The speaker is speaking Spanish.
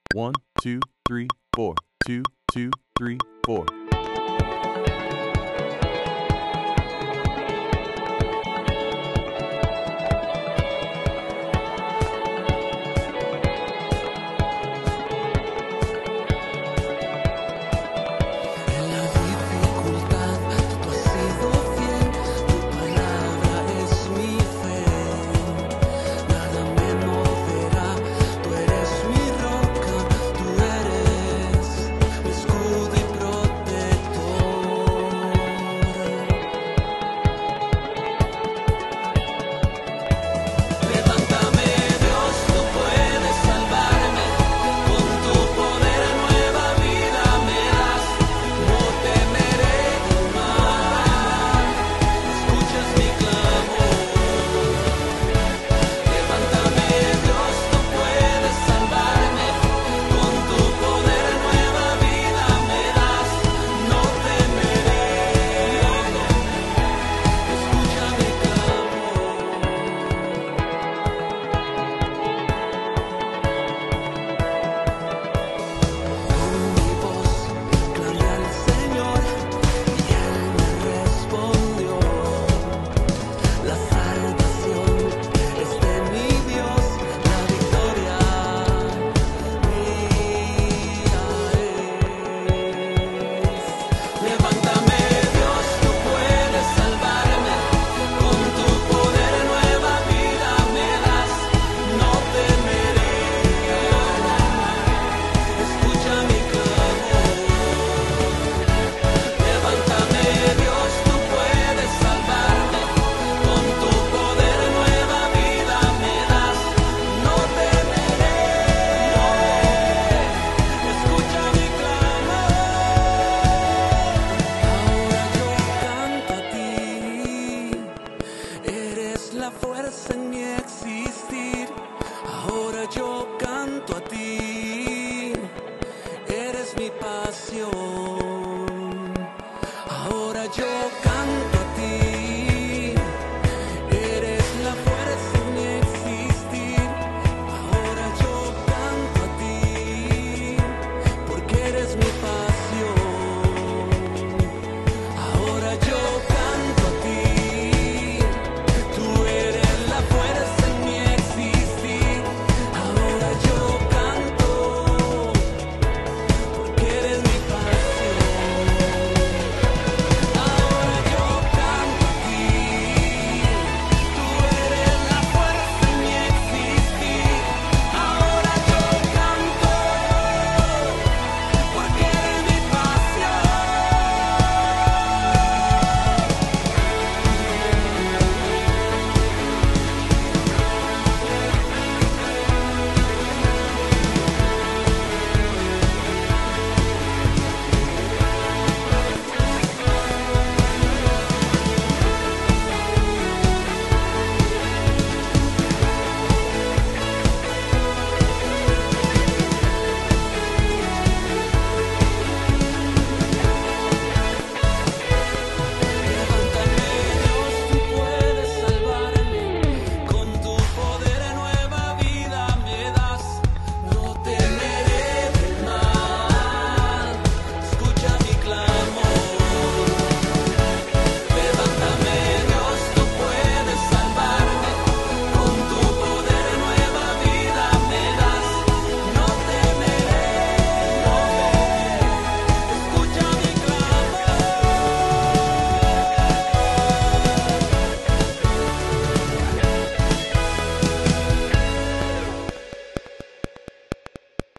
1, 2, 3, 4. 2, 2, 3, 4. En la dificultad tú has sido fiel, tu palabra es mi fe, nada me moverá, tú eres mi roca, tú eres mi escudo y protector. Levántame, Dios, tú puedes salvarme, con tu poder nueva vida me das, no temeré el mal, escuchas mi clamor. Levántame, Dios, tú puedes salvarme, con tu poder nueva vida me das, no temeré, escucha mi clamor. Con mi voz clamé al Señor y Él me respondió. La salvación es de mi Dios, la victoria mía es. Levántame, Dios, tú puedes salvarme, con tu poder nueva vida me das, no temeré. Escucha mi clamor. Levántame, Dios, tú puedes salvarme, con tu poder nueva vida me das, no temeré. Escucha mi clamor. Ahora yo canto a ti, eres la fuerza en mi existir. Ahora yo canto a ti, eres mi pasión. Ahora yo canto